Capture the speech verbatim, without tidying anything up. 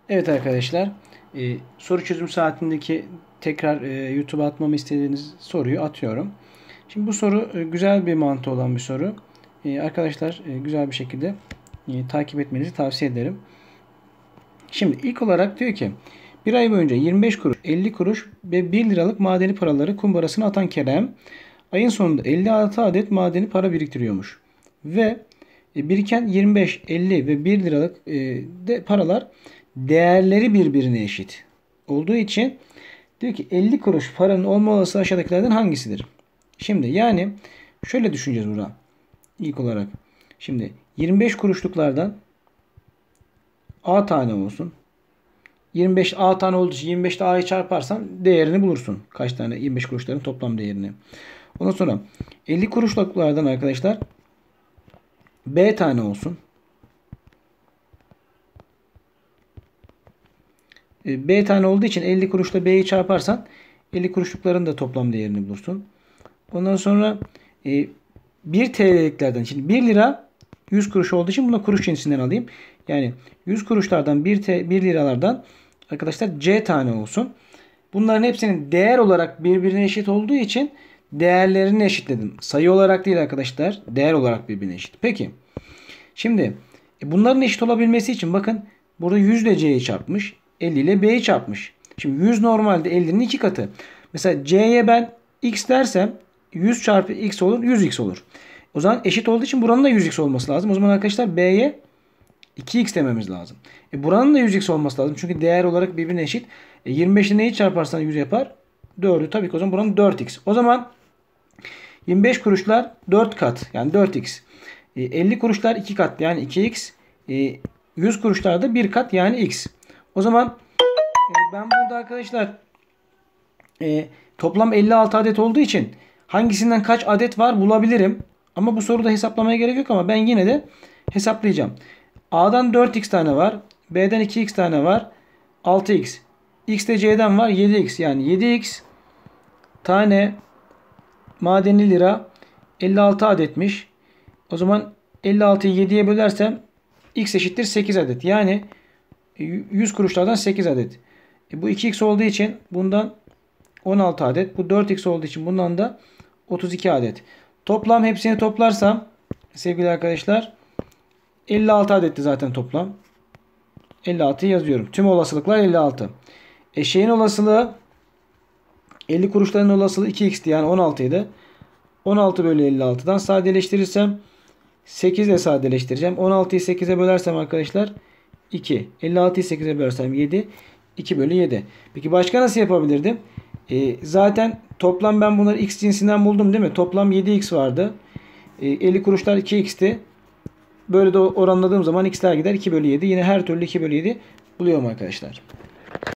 Evet arkadaşlar, e, soru çözüm saatindeki tekrar e, YouTube'a atmamı istediğiniz soruyu atıyorum. Şimdi bu soru e, güzel bir mantığı olan bir soru. E, arkadaşlar e, güzel bir şekilde e, takip etmenizi tavsiye ederim. Şimdi ilk olarak diyor ki bir ay boyunca yirmi beş kuruş, elli kuruş ve bir liralık madeni paraları kumbarasına atan Kerem ayın sonunda elli altı adet madeni para biriktiriyormuş. Ve e, biriken yirmi beş, elli ve bir liralık e, de paralar değerleri birbirine eşit olduğu için diyor ki elli kuruş paranın olma olasılığı aşağıdakilerden hangisidir? Şimdi yani şöyle düşüneceğiz burada. İlk olarak. Şimdi yirmi beş kuruşluklardan A tane olsun. yirmi beş A tane olduğu için yirmi beş ile A'yı çarparsan değerini bulursun. Kaç tane yirmi beş kuruşların toplam değerini. Ondan sonra elli kuruşluklardan arkadaşlar B tane olsun. B tane olduğu için elli kuruşla B'yi çarparsan elli kuruşlukların da toplam değerini bulursun. Ondan sonra e, bir T L'liklerden, şimdi bir lira yüz kuruş olduğu için buna kuruş cinsinden alayım. Yani yüz kuruşlardan bir, T, bir liralardan arkadaşlar C tane olsun. Bunların hepsinin değer olarak birbirine eşit olduğu için değerlerini eşitledim. Sayı olarak değil arkadaşlar. Değer olarak birbirine eşit. Peki. Şimdi e, bunların eşit olabilmesi için bakın burada yüz ile C'yi çarpmış. elli ile B'yi çarpmış. Şimdi yüz normalde ellinin iki katı. Mesela C'ye ben X dersem yüz çarpı X olur. yüz X olur. O zaman eşit olduğu için buranın da yüz X olması lazım. O zaman arkadaşlar B'ye iki X dememiz lazım. E buranın da yüz X olması lazım. Çünkü değer olarak birbirine eşit. E yirmi beş ile neyi çarparsan yüz yapar? dördü. Tabii ki o zaman buranın dört X. O zaman yirmi beş kuruşlar dört kat. Yani dört X. E, elli kuruşlar iki kat. Yani iki X. E, yüz kuruşlar da bir kat. Yani X. O zaman e, ben burada arkadaşlar e, toplam elli altı adet olduğu için hangisinden kaç adet var bulabilirim. Ama bu soruda hesaplamaya gerek yok ama ben yine de hesaplayacağım. A'dan dört X tane var. B'den iki X tane var. altı X. X de C'den var. yedi X. Yani yedi X tane madeni lira elli altı adetmiş. O zaman elli altıyı yediye bölersem X eşittir sekiz adet. Yani yüz kuruşlardan sekiz adet. E bu iki X olduğu için bundan on altı adet. Bu dört X olduğu için bundan da otuz iki adet. Toplam hepsini toplarsam sevgili arkadaşlar elli altı adetti zaten toplam. elli altıyı yazıyorum. Tüm olasılıklar elli altı. E şeyin olasılığı elli kuruşların olasılığı iki X'ti yani on altı idi. on altı bölü elli altıdan sadeleştirirsem sekiz ile sadeleştireceğim. on altıyı sekize bölersem arkadaşlar iki. elli altıyı sekize bölersem yedi. iki bölü yedi. Peki başka nasıl yapabilirdim? E, zaten toplam ben bunları X cinsinden buldum değil mi? Toplam yedi X vardı. E, elli kuruşlar iki X'ti. Böyle de oranladığım zaman X'ler gider. iki bölü yedi. Yine her türlü iki bölü yedi buluyorum arkadaşlar.